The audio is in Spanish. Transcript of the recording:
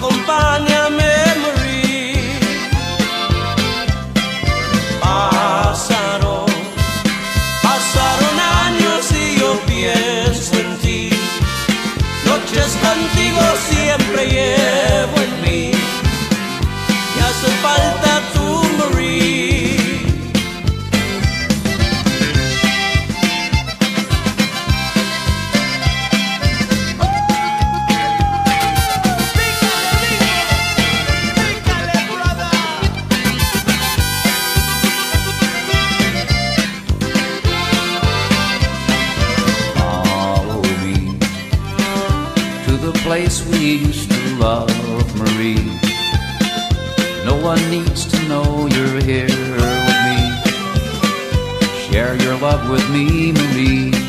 Acompáñame, Marie. Pasaron años y yo pienso en ti. Noches contigo siempre llevo en mí. Me hace falta tu Marie. Place we used to love, Marie. No one needs to know you're here with me. Share your love with me, Marie.